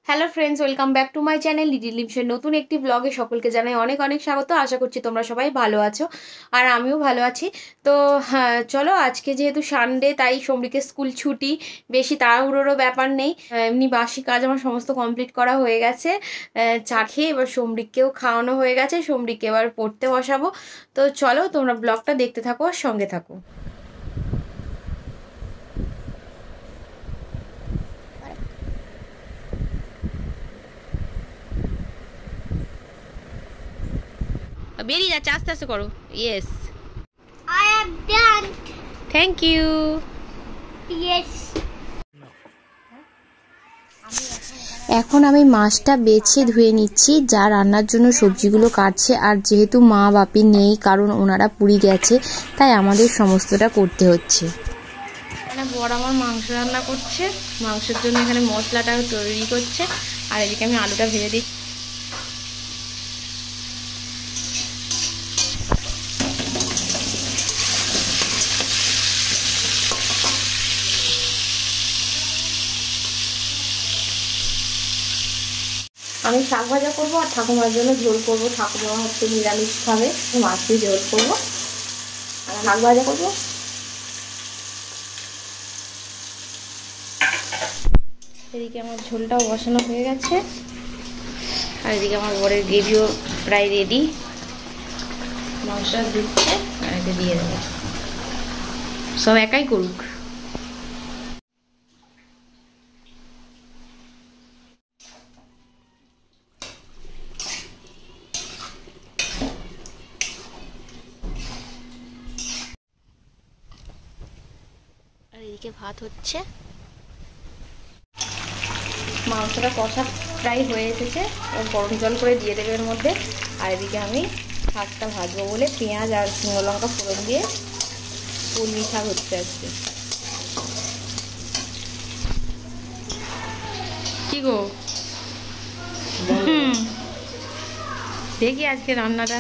Hello friends, welcome back to my channel little লিমসের নতুন একটি ব্লগে সকলকে জানাই অনেক অনেক স্বাগত। আশা করছি তোমরা সবাই ভালো আছো আর আমিও ভালো আছি। তো হ্যাঁ, চলো আজকে যেহেতু সানডে তাই সমরিকের স্কুল ছুটি, বেশি তাড়াহুড়োরও ব্যাপার নেই। এমনি বাসি কাজ আমার সমস্ত কমপ্লিট করা হয়ে গেছে। চা খেয়ে এবার সমরিককেও খাওয়ানো হয়ে গেছে, সমরিককে এবার পড়তে বসাবো। তো চলো তোমরা ব্লগটা দেখতে থাকো আর সঙ্গে থাকো। বেরিয়ে যাচ্ছে, আস্তে আস্তে করো। Yes, I am done. Thank you. Yes. এখন আমি মাছটা বেছে ধুয়ে নিচ্ছি, যা রান্নার জন্য সবজিগুলো কাটছে। আর যেহেতু মা বাপি নেই, কারণ ওনারা পুরী গেছে, তাই আমাদের সমস্তটা করতে হচ্ছে। এখানে বড় আমার মাংস রান্না করছে, মাংসের জন্য এখানে মশলাটা তৈরি করছে, আর এদিকে আমি আলুটা ভেজে দিচ্ছি। আমি শাক ভাজা করবো আর ঠাকুমার জন্য ঝোল করবো। ঠাকুমা হচ্ছে নিরামিষ খাবে, মাছ দিয়ে ঝোল করবো আর শাক ভাজা করবো। এদিকে আমার ঝোলটাও বসানো হয়ে গেছে, আর এদিকে আমার বরের গ্রেভিও প্রায় রেডি। মাংসটা দিচ্ছে আর এতে দিয়ে দেবো, সব একাই করুক। আর এদিকে ভাত হচ্ছে, মাংসটা কষা প্রায় হয়ে এসেছে, ও গরম জল করে দিয়ে দেবে এর মধ্যে। আর এদিকে আমি শাকটা ভাজবো বলে পেঁয়াজ আর শুকনো লঙ্কা ফোড়ন দিয়ে কলমি শাক হচ্ছে আজকে। কি গো, দেখি আজকে রান্নাটা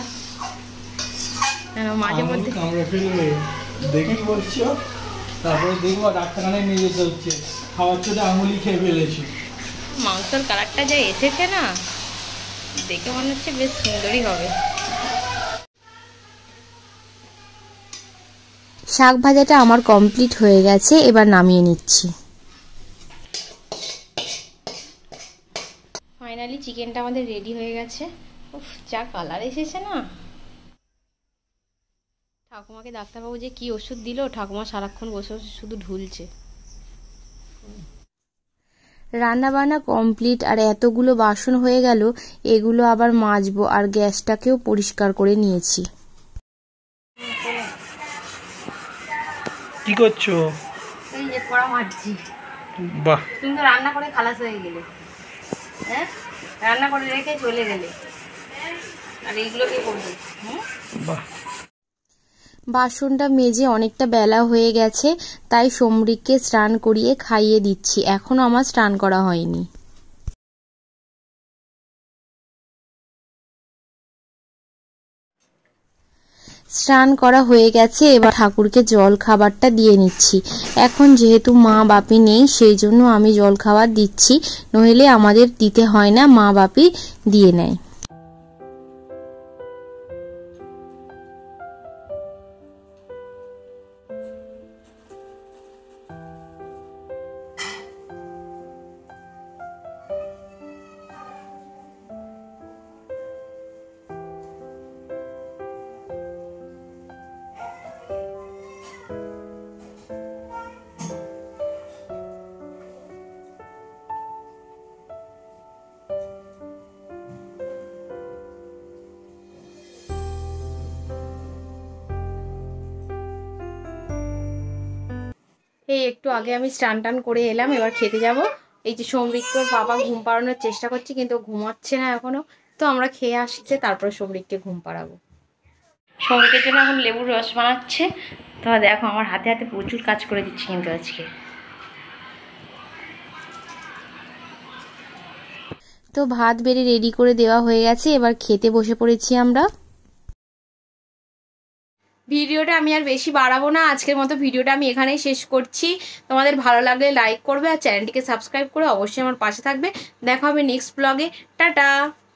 মাঝে মধ্যে দেখি বলছো, তারপরে দেখবো ডাক্তারখানায় নিয়ে যেতে হচ্ছে, খাওয়ার চোটে আঙুলি খেয়ে ফেলেছি। মাংসের কালারটা যা এসেছে না, দেখে মনে হচ্ছে বেশ সুন্দরই হবে। শাক ভাজাটা আমার কমপ্লিট হয়ে গেছে, এবার নামিয়ে নিচ্ছি। ফাইনালি চিকেনটা আমাদের রেডি হয়ে গেছে। উফ, যা কালার এসেছে না। ঠাকুমাকে ডাক্তারবাবু যে কি ওষুধ দিল, ঠাকুমা সারাক্ষণ বসে বসে শুধু ঢুলছে। রান্না বান্না কমপ্লিট, আর এতগুলো বাসন হয়ে গেল, এগুলো আবার মাজবো। আর গ্যাসটাকেও পরিষ্কার করে নিয়েছি। কি করছো? এই যে কড়া মাজছি। বাহ, তুমি তো রান্না করে খালাস হয়ে গেলে, হ্যাঁ রান্না করে রেখে চলে গেলে, আর এইগুলো কি করবে? বাহ। বাসনটা মেজে অনেকটা বেলা হয়ে গেছে, তাই সমরিককে স্নান করিয়ে খাইয়ে দিচ্ছি। এখনো আমার স্নান করা হয়নি। স্নান করা হয়ে গেছে, এবার ঠাকুরকে জল খাবারটা দিয়ে নিচ্ছি। এখন যেহেতু মা বাপি নেই, সেই জন্য আমি জল খাবার দিচ্ছি, নইলে আমাদের দিতে হয় না, মা বাপি দিয়ে নেয়। এই একটু আগে আমি স্নান টান করে এলাম, এবার খেতে যাব। এই যে সমরিককে ওর বাবা ঘুম পাড়ানোর চেষ্টা করছে, কিন্তু ঘুমাচ্ছে না এখনো। তো আমরা খেয়ে আসছে, তারপর সমরিককে ঘুম পাড়াবো। সমরিকের জন্য এখন লেবুর রস বানাচ্ছে। তো দেখো আমার হাতে হাতে প্রচুর কাজ করে দিচ্ছি কিন্তু আজকে। তো ভাত বেড়ে রেডি করে দেওয়া হয়ে গেছে, এবার খেতে বসে পড়েছি আমরা। ভিডিওটা আমি আর বেশি বাড়াবো না, আজকের মতো ভিডিওটা আমি এখানেই শেষ করছি। তোমাদের ভালো লাগলে লাইক করবে আর চ্যানেলটিকে সাবস্ক্রাইব করে অবশ্যই আমার পাশে থাকবে। দেখা হবে নেক্সট ব্লগে। টাটা।